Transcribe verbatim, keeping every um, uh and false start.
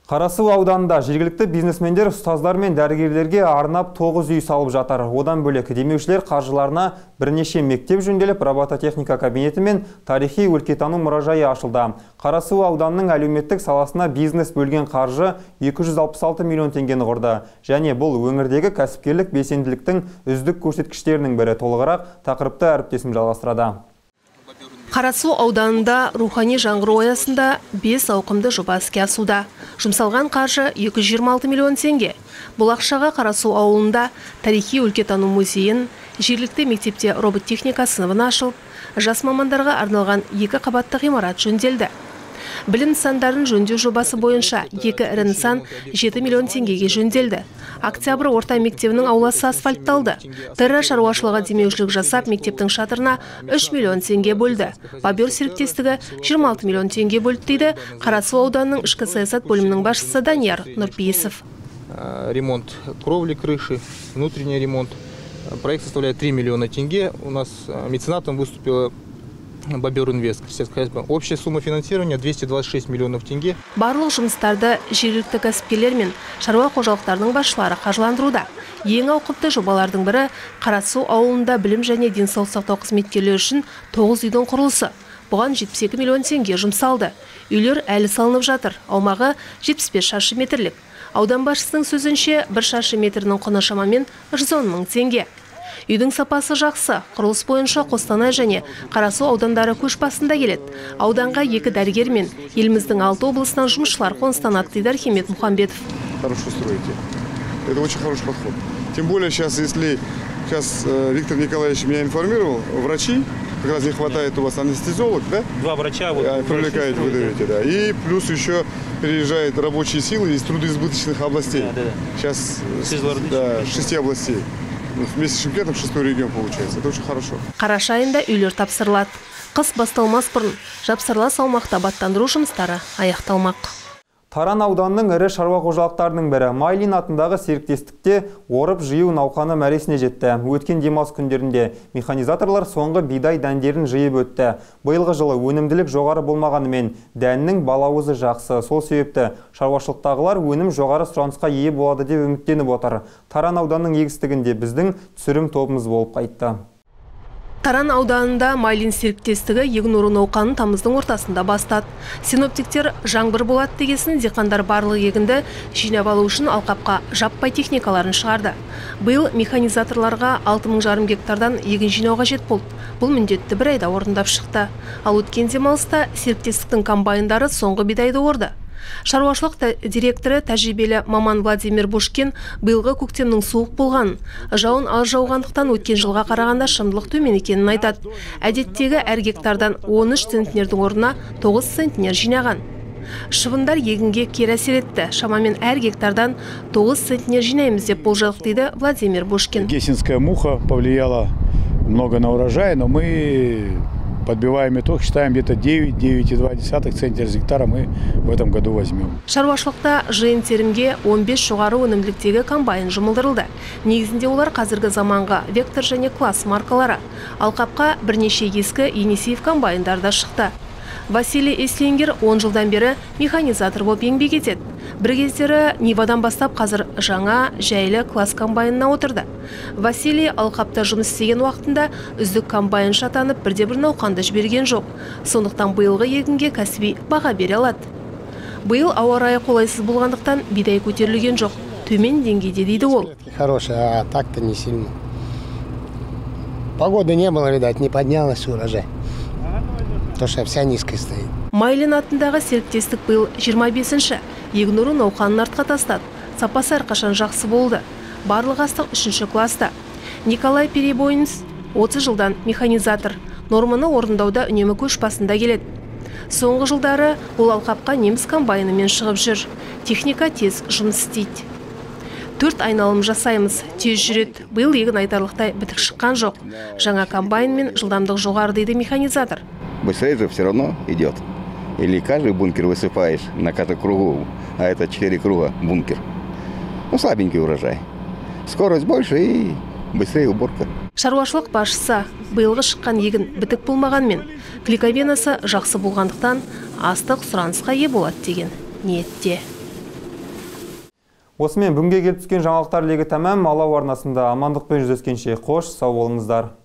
Қарасу ауданында жергілікті бизнесмендер ұстаздар мен дәрігерлерге арнап тоғыз үй салып жатыр. Одан бөлек демеушілер қаржыларына бірнеше мектеп жөнделіп, робототехника кабинеті мен тарихи өлкетану мұражайы ашылды. Қарасу ауданының әлеуметтік саласына бизнес бөлген қаржы екі жүз алпыс алты миллион теңгені құрды. Және бұл өңірдегі кәсіпкерлік белсенділіктің үздік көрсеткіштерінің бірі. Толығырақ тақырыпты әріптесім жалғастырады. Қарасу ауданында рухани жаңғыру аясында бес ауқымды жоба іске асуда. Жұмсалған қаржы екі жүз жиырма алты миллион теңге. Бұл ақшаға Қарасу ауылында тарихи өлкетану музейін, жергілікті мектепте робот техника сыныбын ашылып, жас мамандарға арналған екі қабатты ғимарат жөнделді. Білім нысандарын жөндеу жобасы бойынша екі ірі нысан жеті миллион теңгеге жөнделді. Октябрь орта мектебінің ауласы асфальтталды. Тірі шаруашылығы демеушілік жасап, мектептің шатырына үш миллион теңге бөлді. Бобер серіктестігі жиырма алты миллион теңге бөлді дейді Қарасу ауданының ішкі саясат бөлімінің басшысы Данияр Нұрпейісов. Ремонт кровли, крыши, внутренний ремонт. Проект составляет три миллиона тенге. У нас меценатом выступила Бобер Инвест. Общая сумма финансирования двести двадцать шесть миллионов тенге. Барлық жұмыстарды жергілікті кәсіпкерлер мен шаруа қожалықтарының басшылары қаржыландыруда. Ең ауқымды жобалардың бірі Қарасу ауылында білім және денсаулық сақтау қызметкерлері үшін тоғыз үйдің құрылысы. Бұған жетпіс екі миллион теңге жұмсалды. Үйлер әлі салынып жатыр. Аумағы жетпіс бес шаршы метрлік. Аудан басшысының сөзінше бір шаршы метрінің құны шамамен жүз он мың теңге. Үйдің сапасы жақсы. Құрылыс бойынша Қостанай және Қарасу аудандары көш басында келеді. Ауданға екі дәрігер мен еліміздің алты облысынан жұмысшылар қоныстанады дейді Архимед Мұхамбетов. Хорошо строите. Это очень хороший подход. Тем более сейчас, если сейчас Виктор Николаевич меня информировал, врачи, как раз не хватает у вас анестезиолог, да? Два врача. Вот, привлекаете, вы даете, да. И плюс еще переезжают рабочие силы из трудоизбыточных областей. Да, да, да. Сейчас да, шести областей. Вместе с Шымкентом шестой регион получается. Это очень хорошо. Қараша айында үйлер тапсырылады. Қыс басталмас бұрын жапсарлас аумақта абаттандыру жұмыстары аяқталмақ. Таран ауданының ірі шаруа қожалықтарының бірі Майлин атындағы серіктестікте орып жию науқаны мәресіне жетті. Өткен демалыс күндерінде механизаторлар соңғы бидай дәндерін жиып өтті. Биылғы жылы өнімділік жоғары болмағанымен дәннің балауызы жақсы. Сол себепті шаруашылықтағылар өнім жоғары сұранысқа ие болады деп үміттеніп отыр. Таран ауданының егістігінде біздің түсірім тобымыз болып қайтты. Таран ауданында Майлин серіктестігі егін ору науқанын тамыздың ортасында бастады. Синоптиктер жаңбыр болады дегесін диқандар барлық егінді жинап алу үшін алқапқа жаппай техникаларын шығарды. Биыл механизаторларға алты мың жарым гектардан егін жинауға қажет болды. Бұл міндетті бір айда орындап шықты. Ал өткен демалыста серіктестіктің комбайндары соңғы бидайды орды. Шаруашылық директоры тәжірибелі маман Владимир Бушкин биылғы көктемнің суық болған, жауын аз жауғандықтан өткен жылға қарағанда шымдылық төмен екенін айтады. Әдеттегі әр гектардан он үш центнердің орнына тоғыз центнер жинаған. Шыбындар егінге кері әсер етті. Шамамен әр гектардан тоғыз центнер жинаймыз деп болжадық дейді Владимир Бушкин. Гессенская муха повлияла много на урожай, но мы подбиваем итог, считаем где-то девять — девять и два десятых центнер с гектара мы в этом году возьмем. Шаруашылықта жиын терімге он бес жоғары өнімділіктегі комбайн жұмылдырылды. Негізінде олар қазіргі заманға Вектор және Класс маркалары. Алқапқа бірнеше ескі Енисеев комбайндарда шықты. Василий Эслингер он жылдан бері механизатор болып еңбек етеді. Бір кездері Нивадан бастап қазір жаңа жайлы Класс комбайнына отырды. Василий алқапта жұмыс істеген уақытында үздік комбайн шатанып бірде бір науқанды жіберген жоқ. Сондықтан биылғы егінге кәсіби баға бере алады. Биыл ауа райы қолайсыз болғандықтан бидай көтерілген жоқ. Төмен деңгейде дейді ол. Хорошая, а так-то не сильно. Погоды не было, видать, не поднялась урожай. Потому что вся низкая стоит. Майлин атындағы серіктестік биыл жиырма бесінші егін ору науқанын артқа тастады. Сапасы әрқашан жақсы болды. Барлық астық үшінші класста. Николай Перебойнс отыз жылдан механизатор. Норманы орындауда үнемі көш басында келеді. Соңғы жылдары ол алқапқа неміс комбайнымен шығып жүр. Техника тез жұмыс істейді. Төрт айналым жасаймыз, тез жүреді. Биыл егін айтарлықтай бітік шыққан жоқ. Жаңа комбайнмен жылдамдық жоғары дейді механизатор. Быстрее же все равно идет. Или каждый бункер высыпаешь на каждом кругу, а это четыре круга бункер. Ну, слабенький урожай. Скорость больше и быстрее уборка. Шаруашылық басшысы биылғы шыққан егін бітік болмағанмен, клейковинасы жақсы болғандықтан астық сұранысқа ие болады деген ниетте. Осымен бүгінге келіп түскен жаңалықтар легі тәмам. Алау арнасында амандықпен жүздескенше қош, сау болыңыздар.